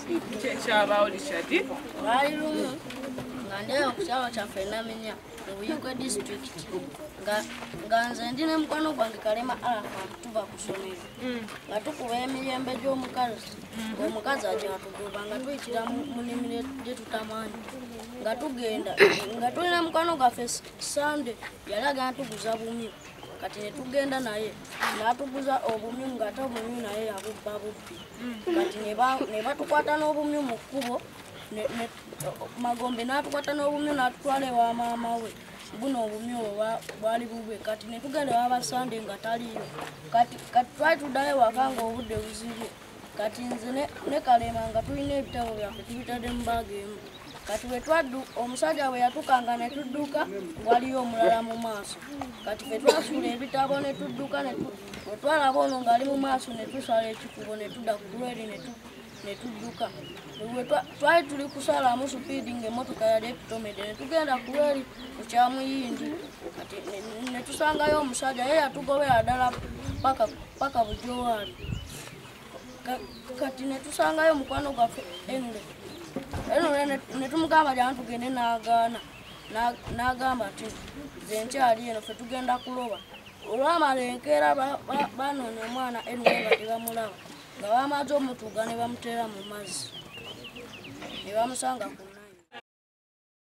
Kyabaawo Richard. Lwali lumu nga ndeera ku kyalo kyaffe Namenya mu Buyikwe district nga nze ndi ne mukwano gwange Kalema Arafa tuva ku ssomero nga tukuba emirembe gy'omukazi ng'omukazi ajja tugoba nga tuyitira mu nnimiro gye tutamanyi nga tugenda nga tulina mukwano gwaffe Sande yalaga ntuguza bumyu kati ne tugenda naye n'atuguza obumyu ng'ate obumyu naye yabubba bubbi kati ne batukwata n'obumyu mu kkubo Magombe n'atukwata n'obumyu n'atutwala ewa maama we buno obumyu bwali bubwe kati ne tugenda ewa Sande nga taliyo kati twali tuddayo ewaka ng'obudde buzibye kati nze ne Kalema nga tulina ebitabo byaffe tubitadde mu baaga emu kati bwe omusajja bwe yatukanga ne tudduka waliyo omulala mu maaso kati ffe twasuula ebitabo ne tudduka bwe twalaba ono ng'ali mu maaso ne tusala ekikubo ne tudda ku lweri ne tudduka twali tuli kusalamu supiidi ng'emmotoka yali epitomedde ne tugenda ku lweri ku Kyamuyindi kati ne tusangayo omusajja ye yatugobera ddala paka Bujowaali kati ne tusangayo mukwano gwaffe Enule ne tumugamba jana tugende n'agamba ati nze nkyali eno ffe tugenda kuloba olwamala enkeera banoonya omwana Enule nga tebamulaba nga bamaze omutuuga ne bamuteera mu mazzi ne bamusanga ku